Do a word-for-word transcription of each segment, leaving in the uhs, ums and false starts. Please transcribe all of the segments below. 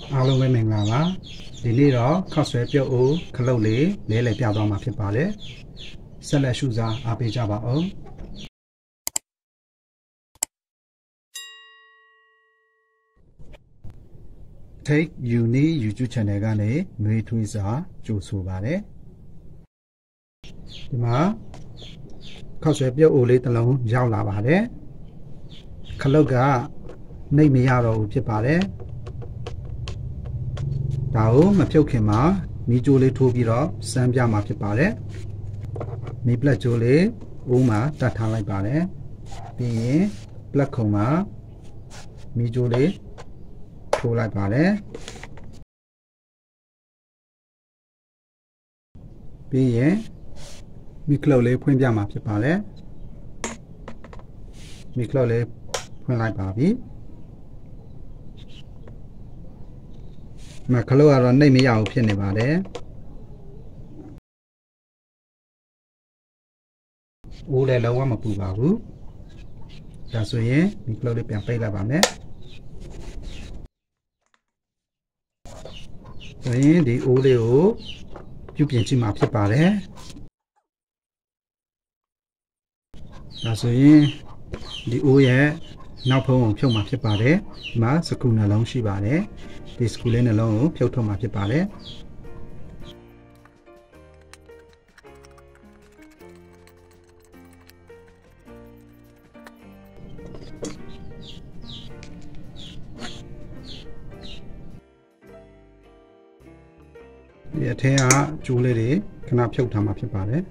အားလုံးပဲမင်္ဂလာပါဒီနေ့တော့ခောက်ဆွဲပြုတ်ဦးခလုတ်လေးလဲလှယ်ပြသွားမှာဖြစ်ပါတယ်ဆက်လက်ရှုစားအားပေးကြပါအောင် Take Uni YouTube channel ကနေຫນွေထွေးစာကြိုဆိုပါတယ်ဒီမှာခောက်ဆွဲပြုတ်ဦးလေးတစ်လုံးရောက်လာပါတယ်ခလုတ်ကနှိပ်မရတော့ဘူးဖြစ်ပါတယ်ဒါကိုမဖြုတ်ခင်မှာမီးကြိုးလေးထိုးပြီးတော့စမ်းပြမှာဖြစ်ပါတယ်မီးပလက်ကြိုးလေးဦးမှာတတ်ထားလိုက်ပါတယ်ပြီးရင်ပလက်ခုံမှာမီးကြိုးလေးထိုးလိုက်ပါတယ်ပြီးရင်မီးကလုတ်လေးဖွင့်ပြမှာဖြစ်ပါတယ်မီးကလုတ်လေးဖွင့်လိုက်ပါပြီမခလုတ်ကတော့နှိပ်မရဘူးဖြစ်နေပါတယ်ဦးလည်းလုံးဝမပူပါဘူးဒါဆိုရင်ဒီခလုတ်လေးပြန်ပိတ်လိုက်ပါမယ်ဆိုရင်ဒီဦးလေးကိုပြုပြင်ကြည့်မှာဖြစ်ပါတယ်ဒါဆိုရင်ဒီဦးရဲ့နောက်ဖုံးကိုဖြုတ်မှာဖြစ်ပါတယ်ဒီမှာစကူနှလုံးရှိပါတယ်ဒီစကူလေးနှလုံးကိုဖြုတ်ထုတ်မှာဖြစ်ပါတယ်ဒီအထက်ကကျိုးလေးတွေခဏဖြုတ်ထားမှာဖြစ်ပါတယ်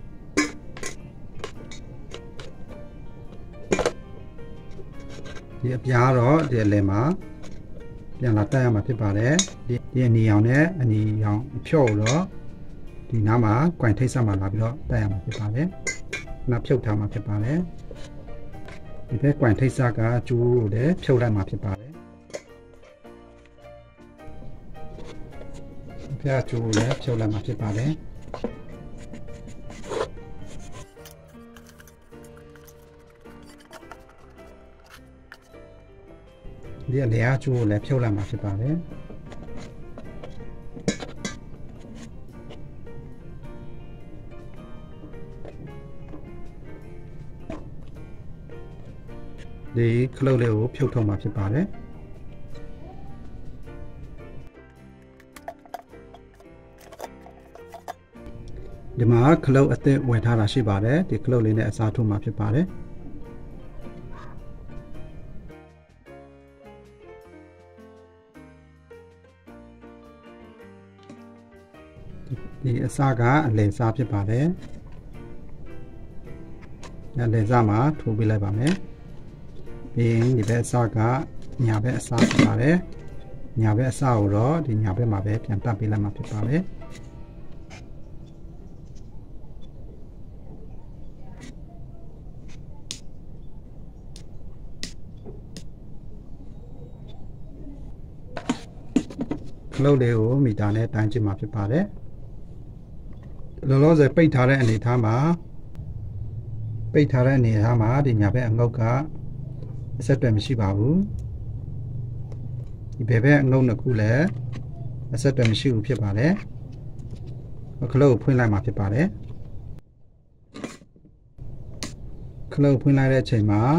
ဒီအပြားတော့ဒီအလယ်မှာပြန်လာတက်ရမှာဖြစ်ပါတယ်ဒီဒီအနီရောင်နဲ့အနီရောင်အဖြော့တော့ဒီနားမှာကွင်ထိတ်ဆက်မှာလာပြီးတော့တက်ရမှာဖြစ်ပါတယ်ခဏဖြုတ်ထားမှာဖြစ်ပါတယ်ဒီဘက်ကွင်ထိတ်ဆက်ကကျိုးကိုလည်းဖြုတ်လိုက်မှာဖြစ်ပါတယ်ပြကျိုးလည်းဖြုတ်လိုက်မှာဖြစ်ပါတယ်ဒီအလျားကျိုးကိုလည်းဖြုတ်လိုက်မှာဖြစ်ပါတယ်ဒီခလုတ်လေးကိုဖြုတ်ထုတ်မှာဖြစ်ပါတယ်ဒီမှာခလုတ်အသစ်ဝယ်ထားတာရှိပါတယ်ဒီခလုတ်လေးနဲ့အစားထိုးမှာဖြစ်ပါတယ်ဒီအစားကအလယ်စားဖြစ်ပါတယ်အလယ်စားမှာထိုးပေးလိုက်ပါမယ်ပြီးရင်ဒီဘက်အစားကညာဘက်အစားဖြစ်ပါတယ်ညာဘက်အစားကိုတော့ဒီညာဘက်မှာပဲပြန်တပ်ပေးလိုက်မှာဖြစ်ပါတယ်ခလုတ်လေးကိုမီတာနဲ့တိုင်းကြည့်မှာဖြစ်ပါတယ်လောလောဆယ်ပိတ်ထားတဲ့အနေအထားမှာပိတ်ထားတဲ့အနေအထားမှာဒီညာဘက်အငုတ်ကအဆက်အသွယ်မရှိပါဘူးဒီဘက်ဘက်အငုတ်နှစ်ခုလည်းအဆက်အသွယ်မရှိဘူးဖြစ်ပါတယ်ခလုတ်ကိုဖွင့်လိုက်မှာဖြစ်ပါတယ်ခလုတ်ဖွင့်လိုက်တဲ့အချိန်မှာ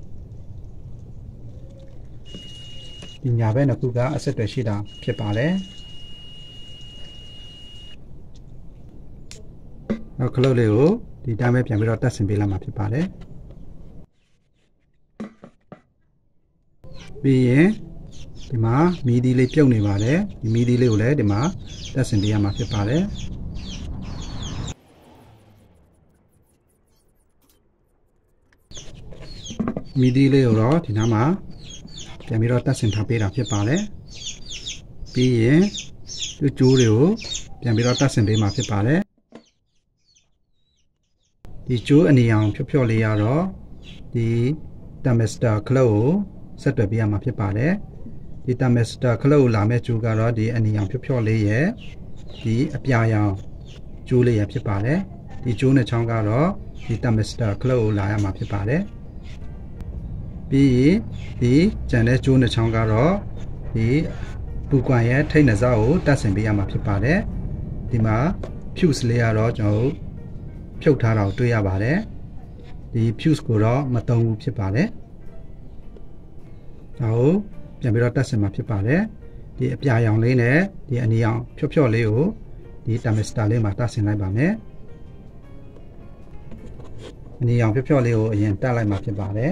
ဒီညာဘက်နှစ်ခုကအဆက်အသွယ်ရှိတာဖြစ်ပါတယ်နောက်ခလုတ်လေးကိုဒီတိုင်းပဲပြန်ပြီးတော့တက်ဆင်ပေးလိုက်မှာဖြစ်ပါတယ်ပြီးရင်ဒီမှာမီဒီလေးပြုတ်နေပါတယ်ဒီမီဒီလေးကိုလည်းဒီမှာတက်ဆင်ပေးရမှာဖြစ်ပါတယ်မီဒီလေးကိုတော့ဒီနားမှာပြန်ပြီးတော့တက်ဆင်ထားပေးတာဖြစ်ပါတယ်ပြီးရင်ဒီကျိုးတွေကိုပြန်ပြီးတော့တက်ဆင်ပေးမှာဖြစ်ပါတယ်ဒီကျိုးအနေအောင်ဖြော့ဖြော့လေးရတော့ဒီတမ်မက်စတာခလုတ်ကိုဆက်တွယ်ပေးရမှာဖြစ်ပါတယ်ဒီတမ်မက်စတာခလုတ်ကိုလာမဲ့ကျိုးကတော့ဒီအနေအောင်ဖြော့ဖြော့လေးရဲ့ဒီအပြာရောင်ကျိုးလေးရဖြစ်ပါတယ်ဒီကျိုးနဲ့ချောင်းကတော့ဒီတမ်မက်စတာခလုတ်ကိုလာရမှာဖြစ်ပါတယ်ပြီးဒီကျန်တဲ့ကျိုးနှစ်ချောင်းကတော့ဒီပူကွန်ရဲ့ထိတ်နှစားကိုတက်ဆင်ပေးရမှာဖြစ်ပါတယ်ဒီမှာ fuse လေးကတော့ကျွန်တော်ဖြုတ်ထားတာကိုတွေ့ရပါတယ်ဒီ fuse ကိုတော့မသုံးဘူးဖြစ်ပါတယ်ဒါကိုပြန်ပြီးတော့တက်ဆင်မှာဖြစ်ပါတယ်ဒီအပြာရောင်လေးနဲ့ဒီအနီရောင်ဖြော့ဖြော့လေးကိုဒီ thermistor လေးမှာတက်ဆင်လိုက်ပါမယ်အနီရောင်ဖြော့ဖြော့လေးကိုအရင်တက်လိုက်မှာဖြစ်ပါတယ်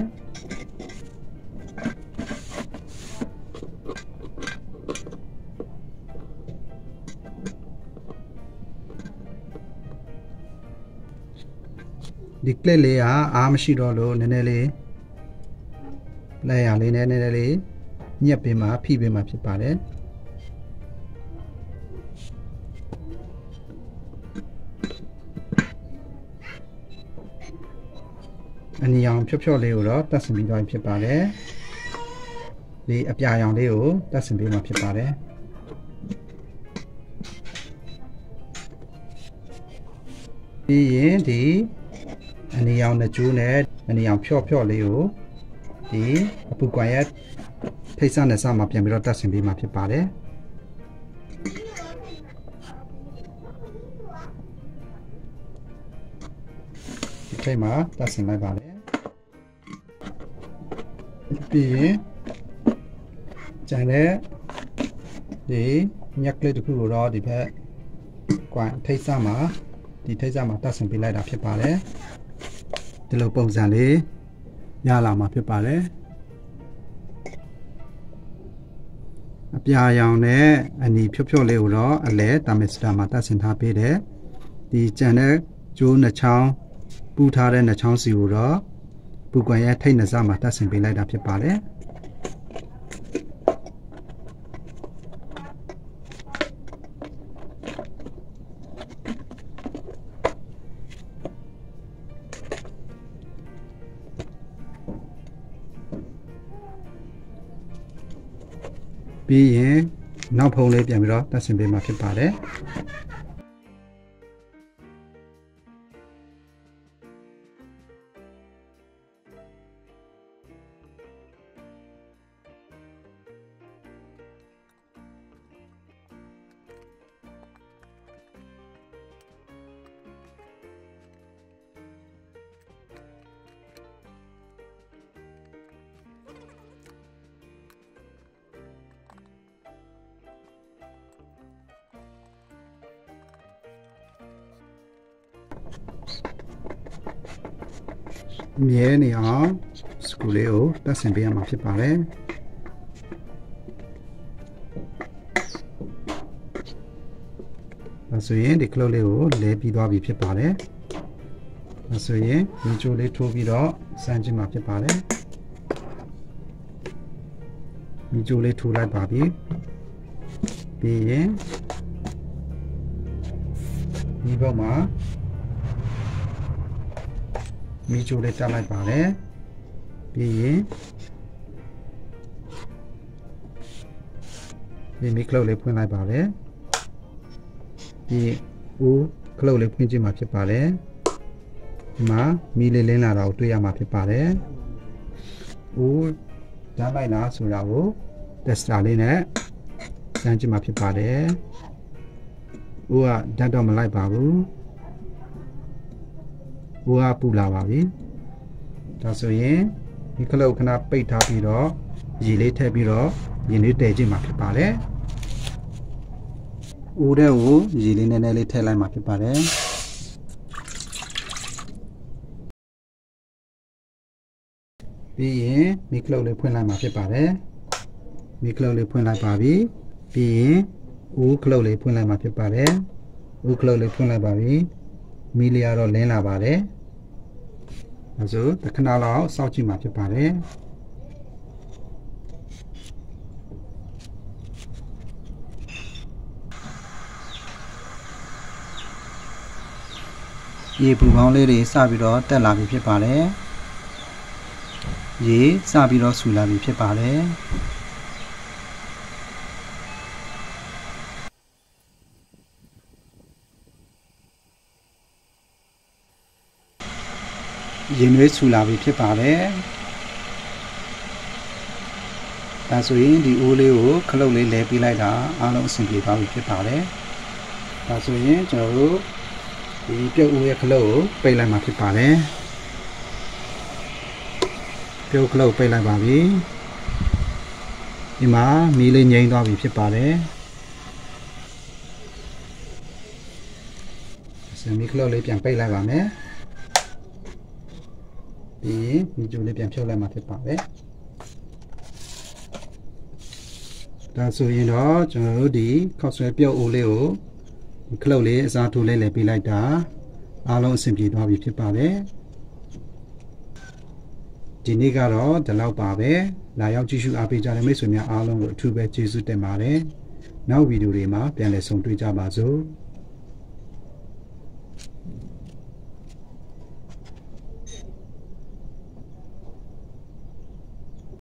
ဒီ clip လေးကအားမရှိတော့လို့နည်းနည်းလေးလက်ရလေးနဲ့နည်းနည်းလေးညက်ပေးမှဖိပေးမှဖြစ်ပါတယ်အနီရောင်ဖြော့ဖြော့လေးကိုတော့တက်ဆင်ပြီးသွားဖြစ်ပါတယ်ဒီအပြာရောင်လေးကိုတက်ဆင်ပေးမှဖြစ်ပါတယ်ပြီးရင်ဒီအနီရောင်နှကျိုးနဲ့အနီရောင်ဖြော့ဖြော့လေးကိုဒီအပူကွန်ရဲ့ထိတ်ဆနဲ့စမှာပြန်ပြီးတော့တက်ဆင်ပေးမှာဖြစ်ပါတယ်ဒီထိတ်မှာတက်ဆင်လိုက်ပါတယ်ပြီးရင်ကျန်တဲ့ဒီညက်ကလေးတစ်ခုကိုတော့ဒီဘက်ကွန်ထိတ်ဆမှာဒီထိတ်ဆမှာတက်ဆင်ပေးလိုက်တာဖြစ်ပါတယ်ဒီလိုပုံစံလေးရလာမှာဖြစ်ပါတယ်အပြာရောင်နဲ့အနီဖြော့ဖြော့လေးကိုတော့အလဲ thermistor မှာတက်ဆင်ထားပေးတယ်ဒီကျန်တဲ့ကျိုးနှချောင်းပူထားတဲ့နှချောင်းစီကိုတော့ပူကွန်ရဲ့ထိတ်နှစမှာတက်ဆင်ပေးလိုက်တာဖြစ်ပါတယ်ပြီးရင်နောက်ဖုံးလေးပြန်ပြီးတော့တက်ဆင်ပေးမှာဖြစ်ပါတယ်မြဲနေအောင်စကူလေးကိုတက်ဆင်ပေးရမှာဖြစ်ပါတယ်ဒါဆိုရင်ဒီကလုတ်လေးကိုလဲပြီးသွားပြီဖြစ်ပါတယ်ဒါဆိုရင်မီချိုလေးထိုးပြီးတော့စမ်းကြည့်မှာဖြစ်ပါတယ်မီချိုလေးထိုးလိုက်ပါပြီပြီးရင်ဒီဘက်မှာမီချိုလေးတက်လိုက်ပါတယ်ပြီးရင်ဒီမီကလုတ်လေးဖွင့်လိုက်ပါတယ်ပြီးဦးကလုတ်လေးဖွင့်ကြည့်မှာဖြစ်ပါတယ်ဒီမှာမီလေးလင်းလာတာကိုတွေ့ရမှာဖြစ်ပါတယ်ဦးဓာတ်လိုက်လားဆိုတာကိုတက်စတာလေးနဲ့စမ်းကြည့်မှာဖြစ်ပါတယ်ဦးကဓာတ်တော့မလိုက်ပါဘူးဘူဟာပူလာပါပြီဒါဆိုရင်ဒီကလုတ်ခဏပိတ်ထားပြီးတော့ရေလေးထည့်ပြီးတော့ရေလေးတည်ကြည့်မှာဖြစ်ပါတယ်ဦးတဲ့ကိုရေလေးနည်းနည်းလေးထည့်လိုက်မှာဖြစ်ပါတယ်ပြီးရင်မီကလုတ်လေးဖွင့်လိုက်မှာဖြစ်ပါတယ်မီကလုတ်လေးဖွင့်လိုက်ပါပြီပြီးရင်ဦးကလုတ်လေးဖွင့်လိုက်မှာဖြစ်ပါတယ်ဦးကလုတ်လေးဖွင့်လိုက်ပါပြီမီလီယာတော့လင်းလာပါတယ်အဲဆိုတခဏလောက်စောင့်ကြည့်မှာဖြစ်ပါတယ်ရေပူပေါင်းလေးတွေစပြီးတော့တက်လာပြီဖြစ်ပါတယ်ရေစပြီးတော့ဆူလာပြီဖြစ်ပါတယ်ရင်နွေးဆူလာပြီဖြစ်ပါတယ်ဒါဆိုရင်ဒီအိုးလေးကိုခလုတ်လေးလဲပေးလိုက်တာအားလုံးအဆင်ပြေသွားပြီဖြစ်ပါတယ်ဒါဆိုရင်ကျွန်တော်တို့ဒီပြုတ်အိုးရဲ့ခလုတ်ကိုပိတ်လိုက်မှာဖြစ်ပါတယ်ပြုတ်ခလုတ်ပိတ်လိုက်ပါပြီဒီမှာမီးလေးငြိမ်းသွားပြီဖြစ်ပါတယ်စမီးခလုတ်လေးပြန်ပိတ်လိုက်ပါမယ်ပြီးရင်မီးကြိုးလေးပြန်ဖြုတ်လိုက်မှာဖြစ်ပါတယ်ဒါဆိုရင်တော့ကျွန်တော်တို့ဒီခောက်ဆွဲပြုတ်အိုးလေးကိုခလုတ်လေးအစားထိုးလေးလည်းပေးလိုက်တာအားလုံးအဆင်ပြေသွားပြီဖြစ်ပါတယ်ဒီနေ့ကတော့ဒီလောက်ပါပဲလာရောက်ကြည့်ရှုအားပေးကြတဲ့မိတ်ဆွေများအားလုံးကိုအထူးပဲကျေးဇူးတင်ပါတယ်နောက်ဗီဒီယိုတွေမှာပြန်လည်ဆုံတွေ့ကြပါစို့